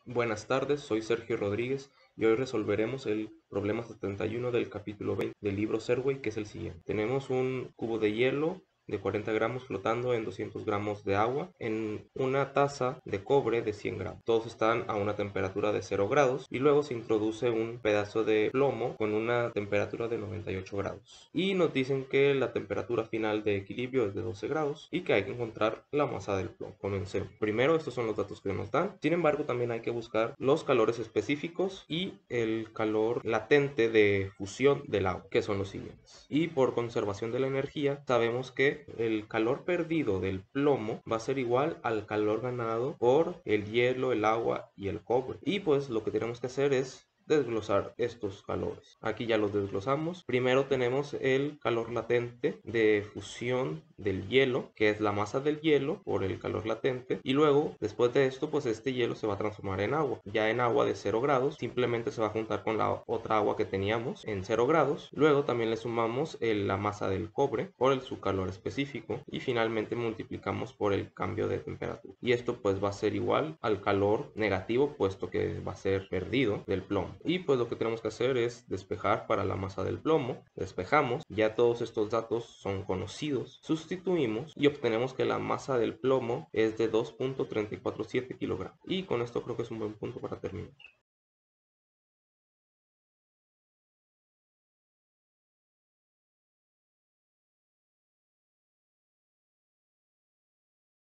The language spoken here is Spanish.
Buenas tardes, soy Sergio Rodríguez y hoy resolveremos el problema 71 del capítulo 20 del libro Serway, que es el siguiente. Tenemos un cubo de hielo de 40 gramos flotando en 200 gramos de agua en una taza de cobre de 100 gramos. Todos están a una temperatura de 0 grados y luego se introduce un pedazo de plomo con una temperatura de 98 grados. Y nos dicen que la temperatura final de equilibrio es de 12 grados y que hay que encontrar la masa del plomo. Comencemos. Primero, estos son los datos que nos dan. Sin embargo, también hay que buscar los calores específicos y el calor latente de fusión del agua, que son los siguientes. Y por conservación de la energía, sabemos que el calor perdido del plomo va a ser igual al calor ganado por el hielo, el agua y el cobre. Y pues lo que tenemos que hacer es desglosar estos calores. Aquí ya los desglosamos. Primero tenemos el calor latente de fusión del hielo, que es la masa del hielo por el calor latente, y luego después de esto pues este hielo se va a transformar en agua. Ya en agua de 0 grados simplemente se va a juntar con la otra agua que teníamos en 0 grados. Luego también le sumamos la masa del cobre por su calor específico y finalmente multiplicamos por el cambio de temperatura. Y esto pues va a ser igual al calor negativo, puesto que va a ser perdido del plomo. Y pues lo que tenemos que hacer es despejar para la masa del plomo. Despejamos, ya todos estos datos son conocidos, sustituimos y obtenemos que la masa del plomo es de 2.347 kilogramos. Y con esto creo que es un buen punto para terminar.